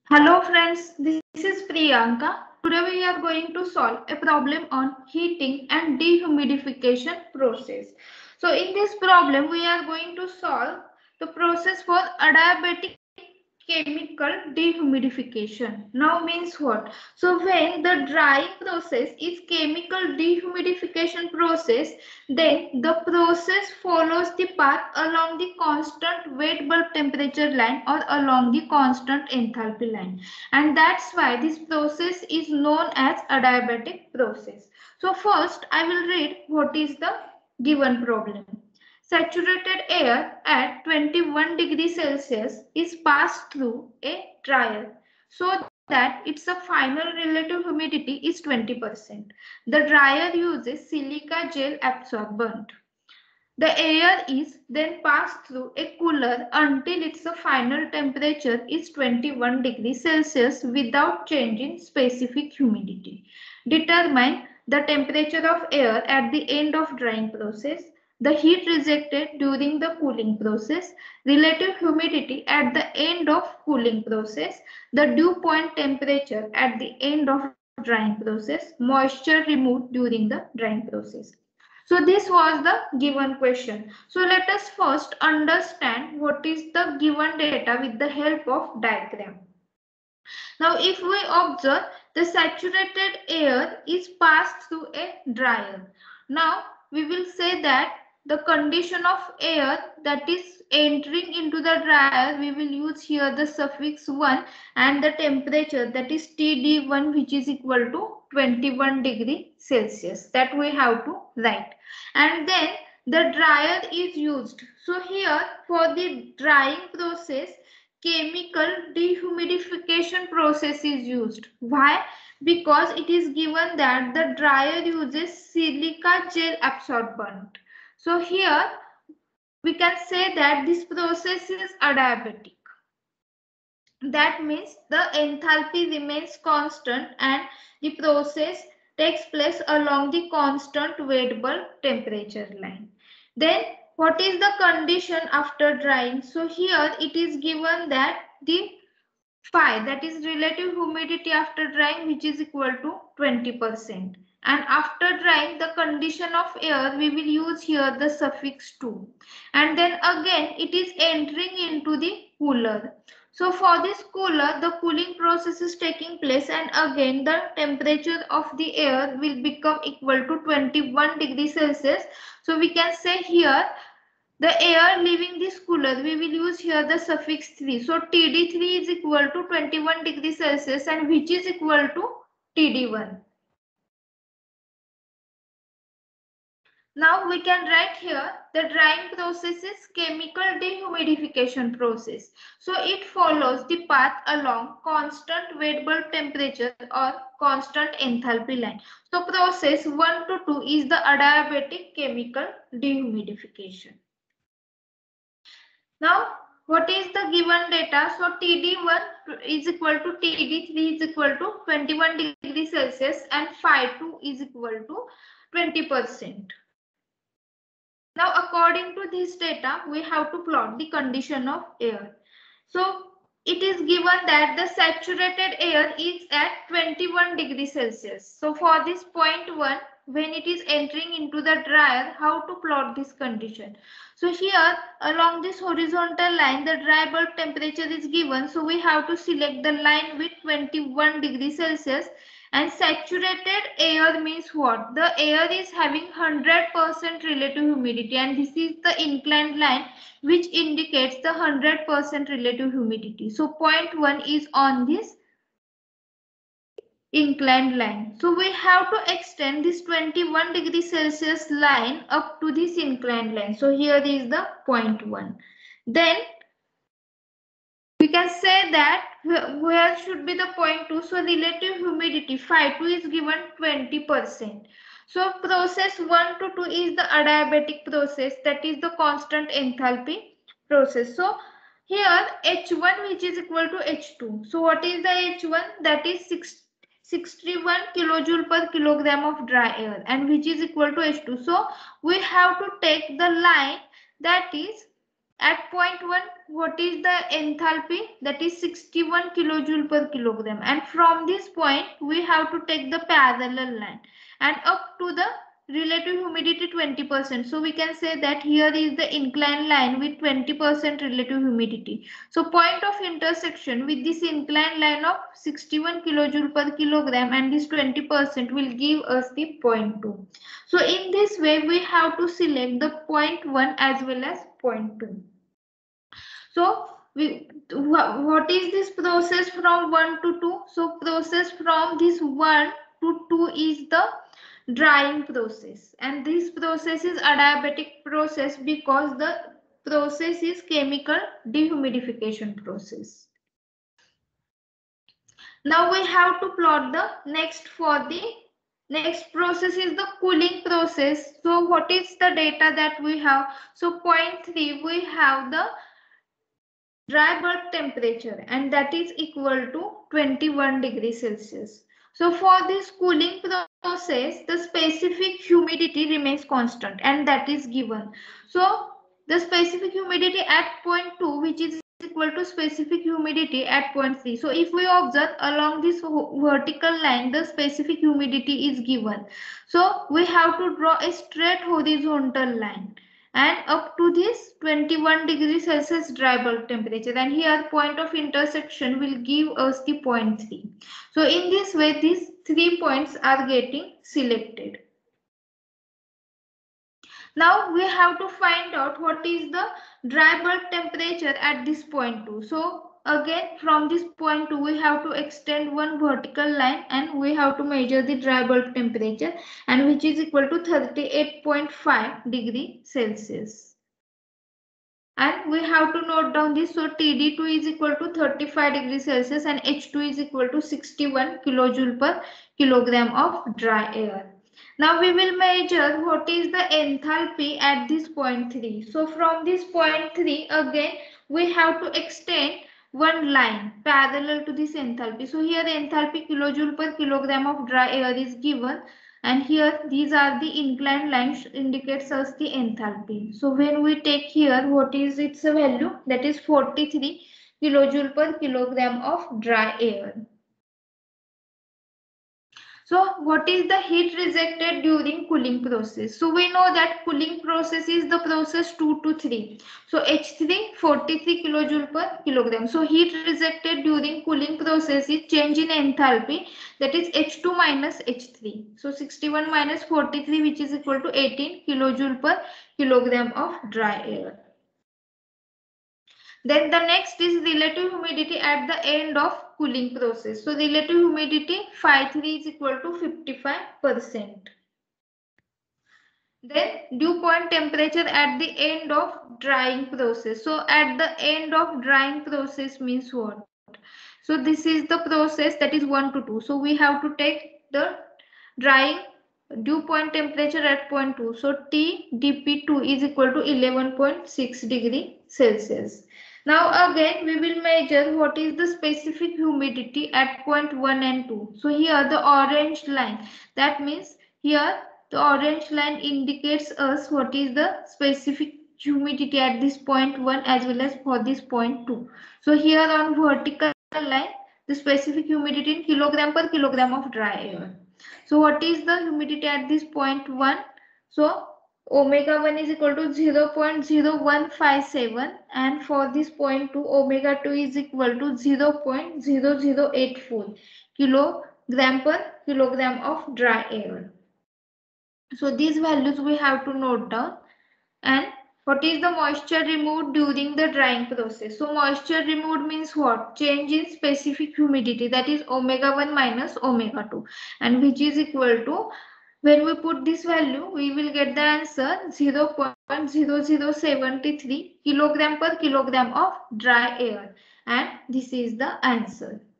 Hello friends, this is Priyanka. Today we are going to solve a problem on heating and dehumidification process. So in this problem we are going to solve the process for adiabatic chemical dehumidification. Now means what? So when the drying process is chemical dehumidification process, then the process follows the path along the constant wet bulb temperature line or along the constant enthalpy line, and that's why this process is known as adiabatic process. So first I will read what is the given problem. Saturated air at 21 degrees Celsius is passed through a dryer so that its final relative humidity is 20%. The dryer uses silica gel absorbent. The air is then passed through a cooler until its final temperature is 21 degrees Celsius without changing specific humidity. Determine the temperature of air at the end of drying process, the heat rejected during the cooling process, relative humidity at the end of cooling process, the dew point temperature at the end of drying process, moisture removed during the drying process. So this was the given question. So let us first understand what is the given data with the help of diagram. Now if we observe, the saturated air is passed through a dryer. Now we will say that the condition of air that is entering into the dryer, we will use here the suffix 1, and the temperature that is TD1, which is equal to 21 degree Celsius, that we have to write. And then the dryer is used. So here for the drying process, chemical dehumidification process is used. Why? Because it is given that the dryer uses silica gel absorbent. So here we can say that this process is adiabatic. That means the enthalpy remains constant and the process takes place along the constant wet bulb temperature line. Then what is the condition after drying? So here it is given that the phi, that is relative humidity after drying, which is equal to 20%. And after drying, the condition of air, we will use here the suffix 2. And then again it is entering into the cooler. So for this cooler, the cooling process is taking place, and again the temperature of the air will become equal to 21 degrees Celsius. So we can say here the air leaving this cooler, we will use here the suffix 3. So TD3 is equal to 21 degrees Celsius, and which is equal to TD1. Now we can write here the drying process is chemical dehumidification process. So it follows the path along constant wet bulb temperature or constant enthalpy line. So process 1 to 2 is the adiabatic chemical dehumidification. Now, what is the given data? So, TD1 is equal to TD3 is equal to 21 degrees Celsius, and phi2 is equal to 20%. Now, according to this data, we have to plot the condition of air. So, it is given that the saturated air is at 21 degrees Celsius. So, for this point 1, when it is entering into the dryer, how to plot this condition? So, here along this horizontal line, the dry bulb temperature is given. So, we have to select the line with 21 degrees Celsius. And saturated air means what? The air is having 100% relative humidity, and this is the inclined line which indicates the 100% relative humidity. So point 1 is on this inclined line. So we have to extend this 21 degrees Celsius line up to this inclined line. So here is the point 1. Then we can say that where should be the point 2? So relative humidity phi2 is given 20%. So process 1 to 2 is the adiabatic process, that is the constant enthalpy process. So here H1, which is equal to H2. So what is the H1? That is 61 kilojoule per kilogram of dry air, and which is equal to H2. So we have to take the line that is At point 1, what is the enthalpy? That is 61 kilojoule per kilogram. And from this point, we have to take the parallel line and up to the relative humidity 20%. So we can say that here is the inclined line with 20% relative humidity. So point of intersection with this inclined line of 61 kilojoule per kilogram and this 20% will give us the point 2. So in this way, we have to select the point 1 as well as point 2. So what is this process from 1 to 2? So process from this 1 to 2 is the drying process, and this process is adiabatic process because the process is chemical dehumidification process. Now we have to plot the next process is the cooling process. So what is the data that we have? So point 3 we have the dry bulb temperature, and that is equal to 21 degrees Celsius. So for this cooling process, the specific humidity remains constant, and that is given. So the specific humidity at point 2, which is equal to specific humidity at point 3. So if we observe along this vertical line, the specific humidity is given. So we have to draw a straight horizontal line and up to this 21 degrees Celsius dry bulb temperature, and here point of intersection will give us the point 3. So in this way these 3 points are getting selected. Now we have to find out what is the dry bulb temperature at this point 2. So again from this point 2 we have to extend one vertical line and we have to measure the dry bulb temperature, and which is equal to 38.5 degree Celsius. And we have to note down this. So TD2 is equal to 35 degrees Celsius and H2 is equal to 61 kilojoule per kilogram of dry air. Now we will measure what is the enthalpy at this point 3. So from this point 3 again we have to extend one line parallel to this enthalpy. So here enthalpy kilojoule per kilogram of dry air is given, and here these are the inclined lines indicates us the enthalpy. So when we take here what is its value, that is 43 kilojoule per kilogram of dry air. So what is the heat rejected during cooling process? So we know that cooling process is the process 2 to 3. So H3 43 kilojoule per kilogram. So heat rejected during cooling process is change in enthalpy, that is H2 minus H3. So 61 minus 43, which is equal to 18 kilojoule per kilogram of dry air. Then the next is relative humidity at the end of cooling process. So relative humidity phi3 is equal to 55%. Then dew point temperature at the end of drying process. So at the end of drying process means what? So this is the process that is 1 to 2. So we have to take the drying dew point temperature at point 2. So T dP2 is equal to 11.6 degree Celsius. Now again we will measure what is the specific humidity at point 1 and 2. So here the orange line, that means here the orange line indicates us what is the specific humidity at this point 1 as well as for this point 2. So here on vertical line the specific humidity in kilogram per kilogram of dry air. So what is the humidity at this point 1? So omega 1 is equal to 0.0157, and for this point 2 omega 2 is equal to 0.0084 kilogram per kilogram of dry air. So these values we have to note down. And what is the moisture removed during the drying process? So moisture removed means what? Change in specific humidity, that is omega 1 minus omega 2, and which is equal to, when we put this value we will get the answer 0.0073 kilogram per kilogram of dry air, and this is the answer.